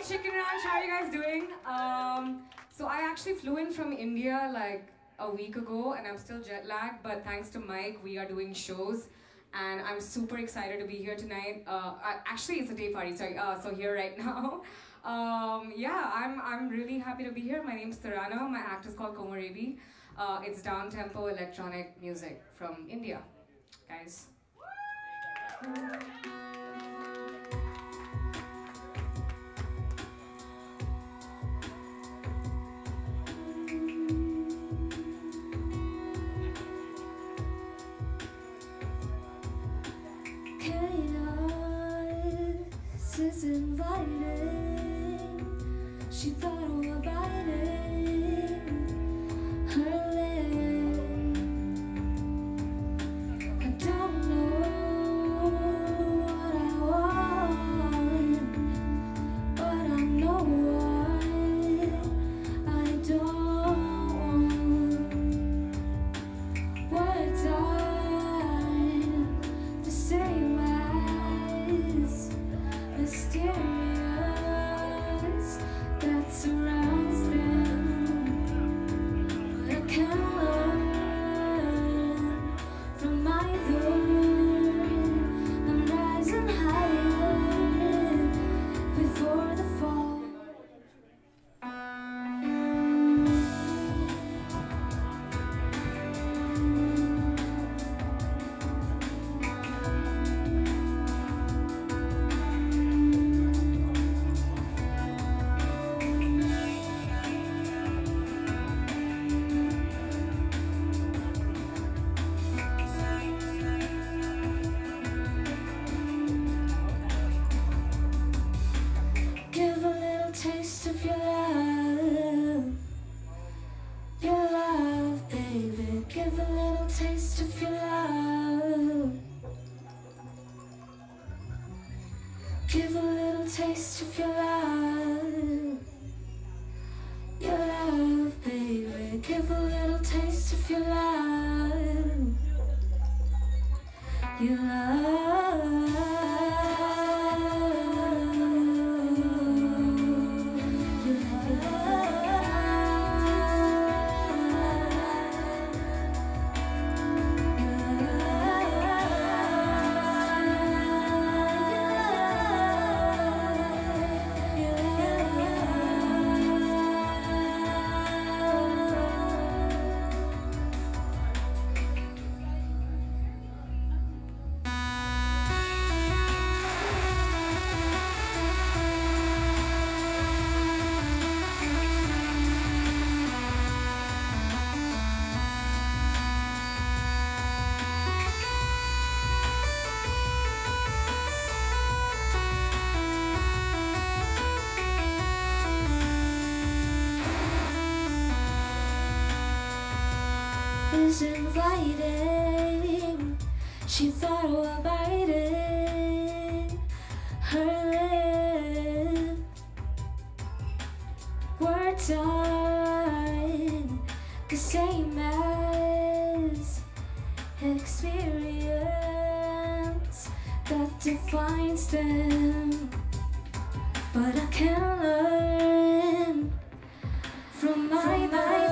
Chicken Ranch, how are you guys doing? So I actually flew in from India like a week ago and I'm still jet lagged, but thanks to Mike, we are doing shows and I'm super excited to be here tonight. Actually, it's a day party, sorry, so here right now. Yeah, I'm really happy to be here. My name's Tarana, my act is called Komorebi. It's down-tempo electronic music from India, guys. Is inviting. She thought of biting her lip. I don't know what I want, but I know what I don't want. Words are the same as mysterious that surrounds them, but I can learn from either. I'm rising higher before the fall. Taste of your love, baby. Give a little taste of your love. Give a little taste of your love, baby. Give a little taste of your love, your love. Is inviting. She thought of biting her lip. Words aren't the same as experience that defines them, but I can learn from either.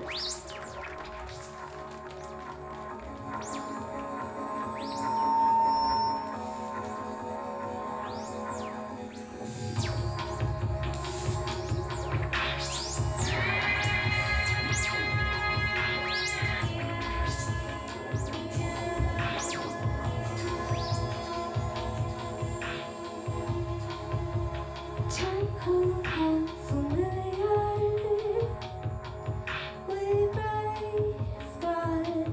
Tangled and familiar, we brave the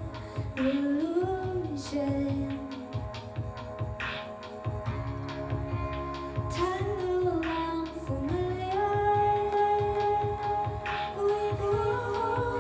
illusion. Tangled and familiar, we grow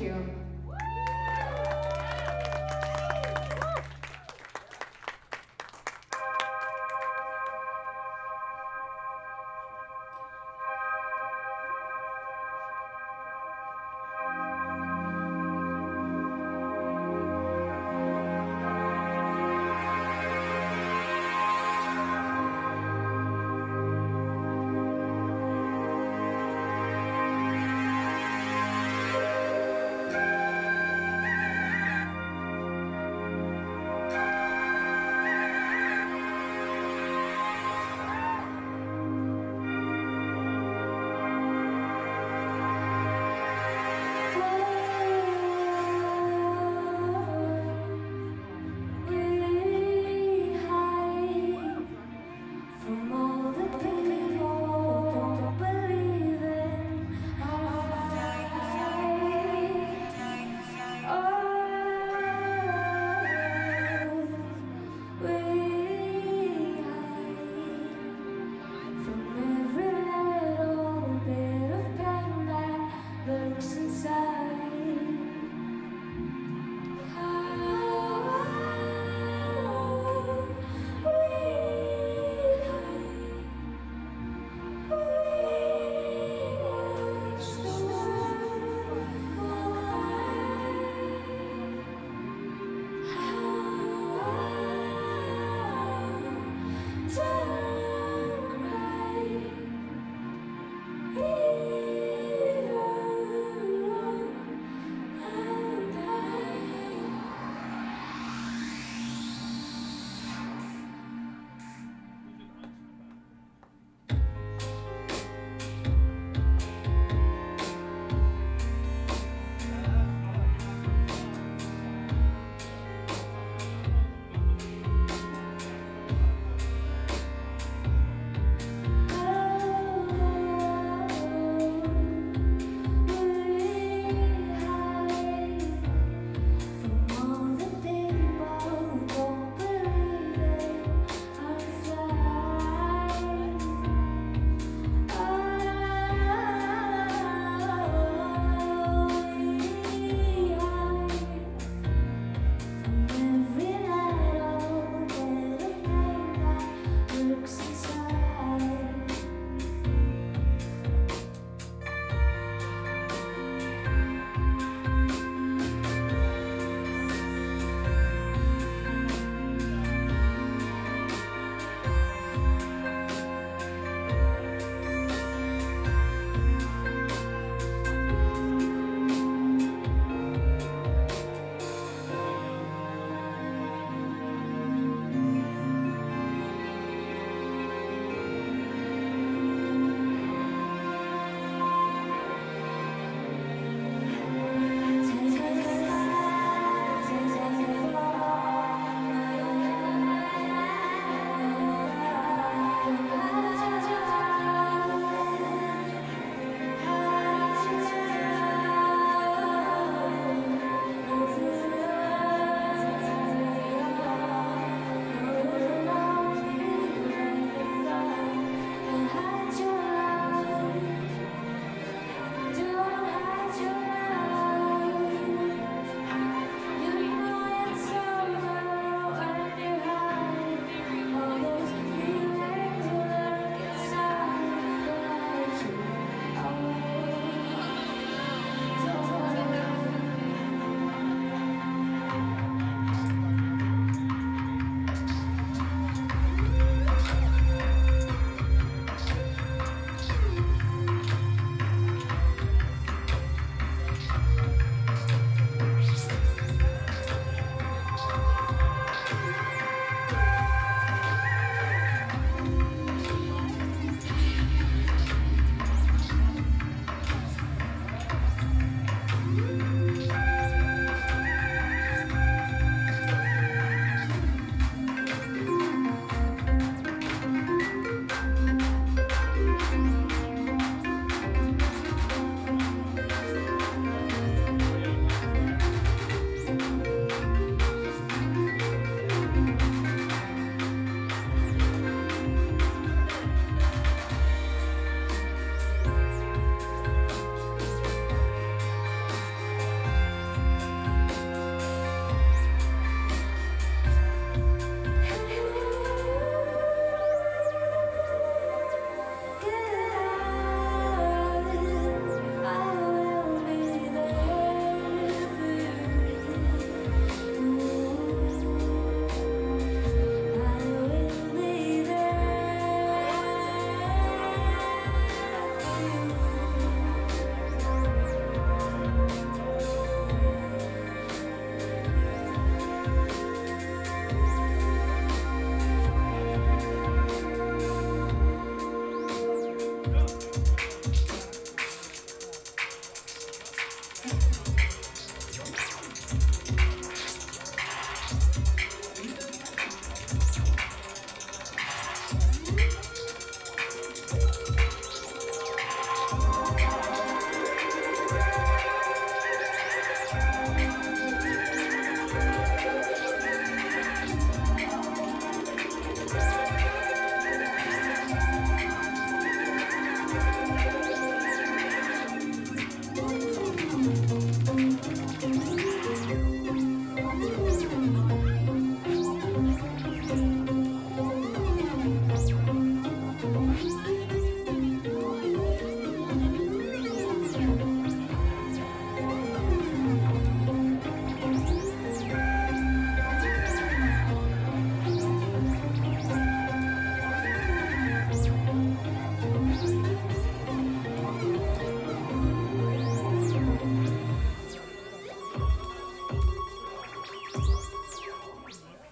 you.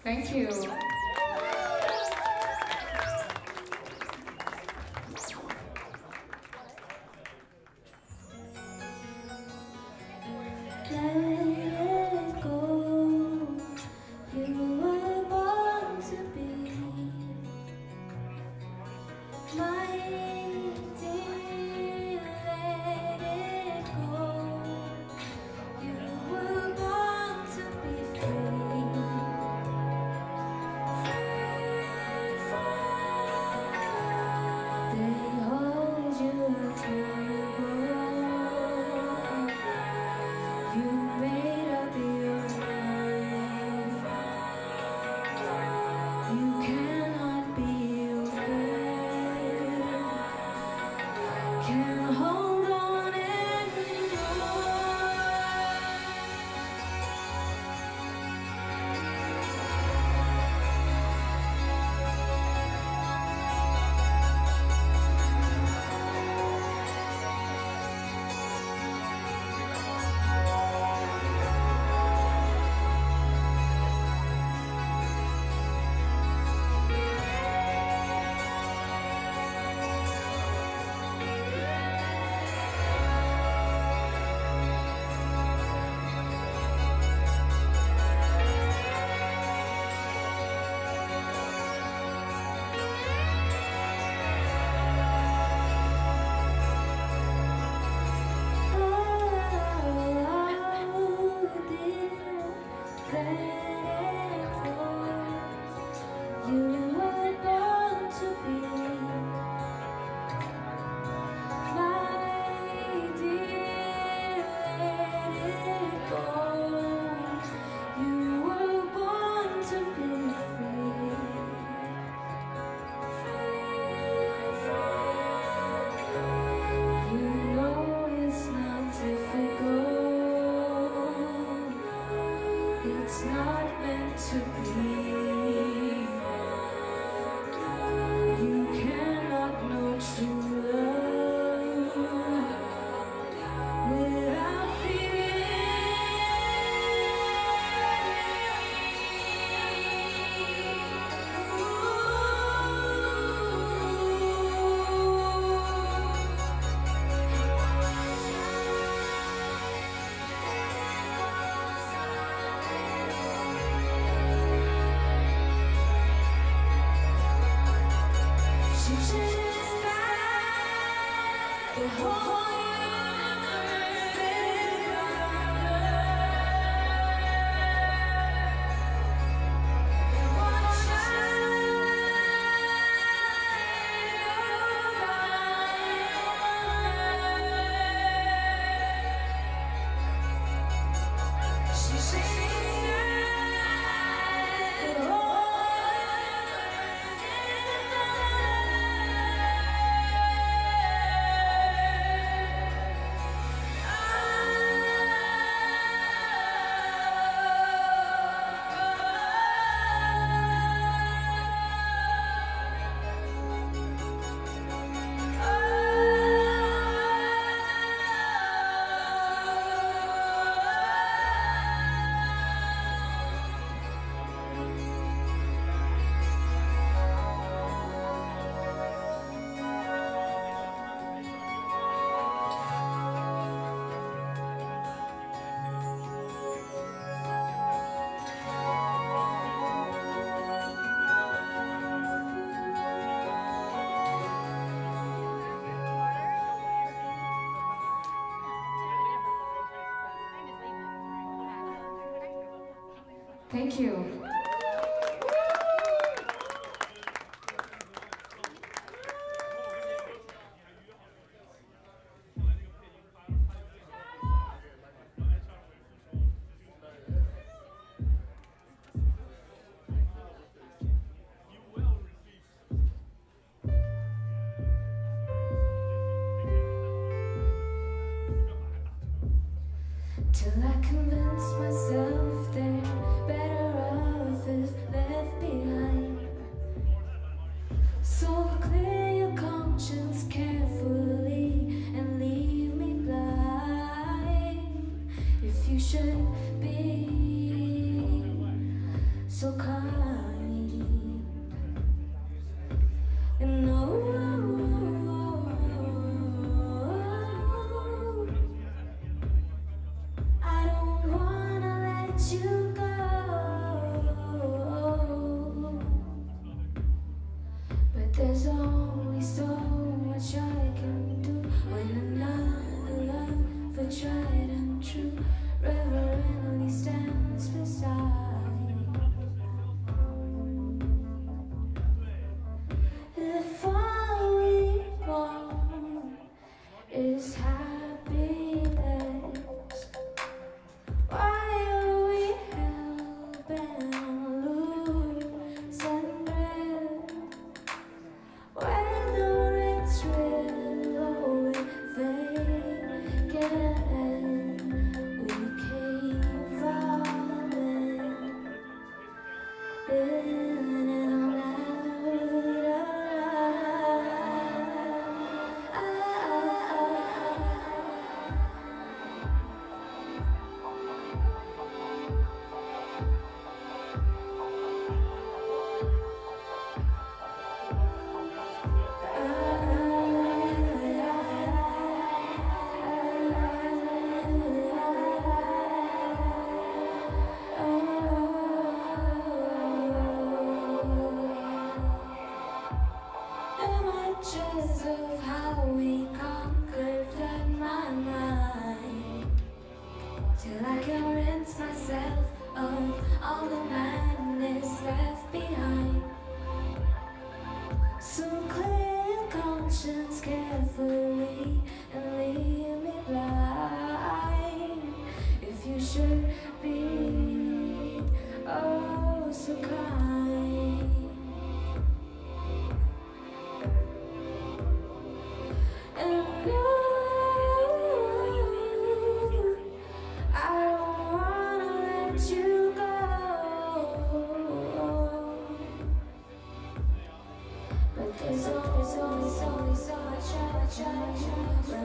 Thank you. Thank you. Till I convince myself they're better off if left behind. So clear your conscience carefully and leave me blind. If you should be so kind. And I don't wanna let you go, but there's only so much I can do when another love for tried and true reverently stands beside. If all we want is happiness, why are we hell-bent on losing grip? Whether it's real or we fake it, we keep falling in and out. Images of how we conquered flood my mind till I can rinse myself of all the madness left behind. So clear your conscience carefully and leave me blind. If you should be oh so kind. And no, I don't wanna let you go, but there's only so much when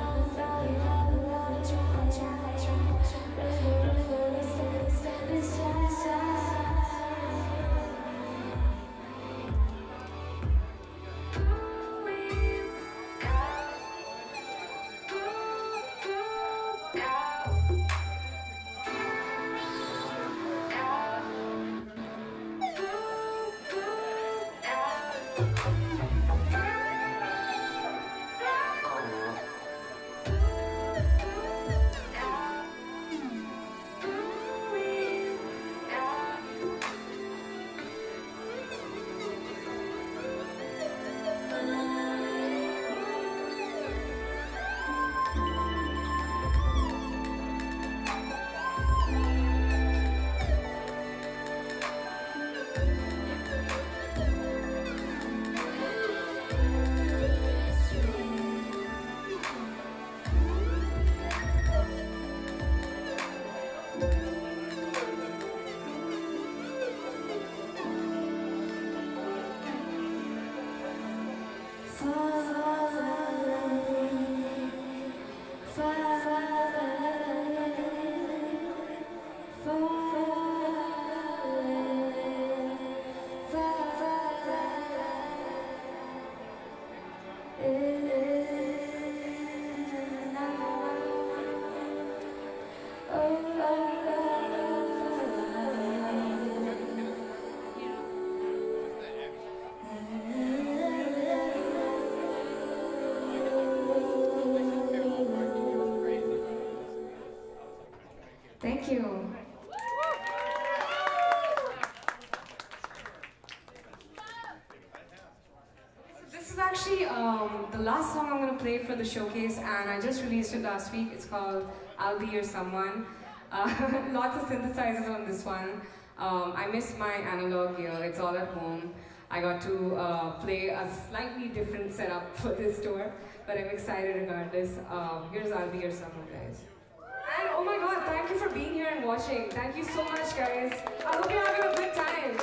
Thank you. This is actually the last song I'm going to play for the showcase, and I just released it last week. It's called I'll Be Your Someone. Lots of synthesizers on this one. I miss my analog gear, it's all at home. I got to play a slightly different setup for this tour, but I'm excited regardless. Here's I'll Be Your Someone, guys. And oh my god, thank you for being here and watching. Thank you so much, guys. I hope you're having a good time.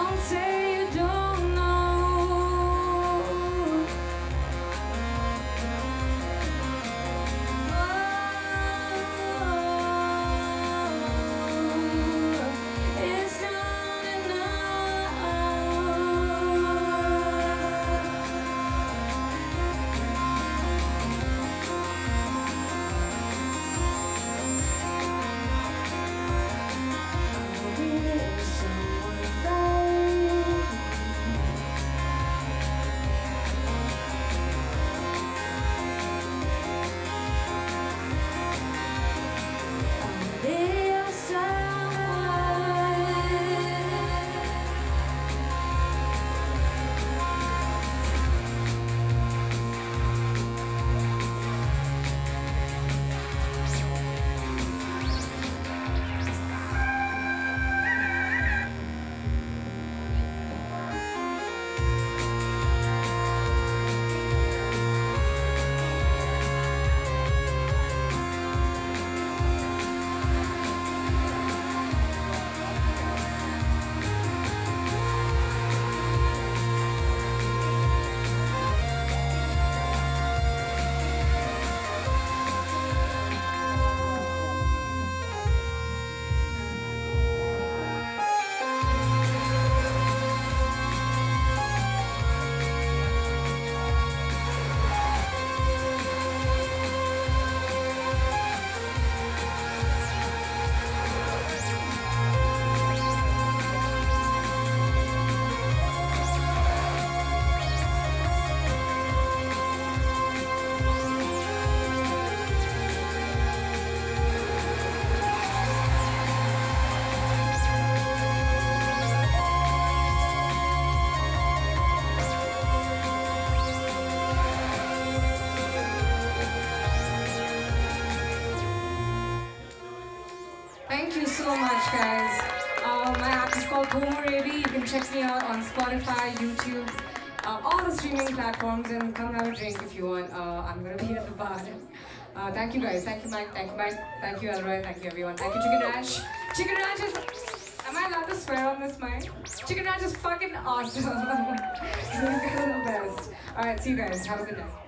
Don't say you don't know. Oh, it's not enough. There's someone fighting. There's someone. Thank you so much, guys. My app is called Komorebi. You can check me out on Spotify, YouTube, all the streaming platforms, and come have a drink if you want. I'm gonna be at the bar. Thank you, guys. Thank you, Mike. Thank you, Mike. Thank you, Elroy. Thank you, everyone. Thank you, Chicken Ranch. Chicken Ranch is. Am I allowed to swear on this mic? Chicken Ranch is fucking awesome. You guys are the best. All right, see you guys. Have a good night.